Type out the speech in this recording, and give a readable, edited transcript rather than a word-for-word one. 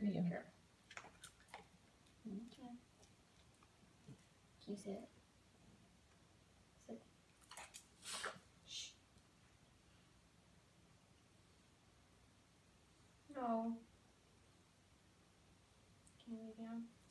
Medium. Here. Okay. Can you sit? Sit. Shh. No. Can you lay down?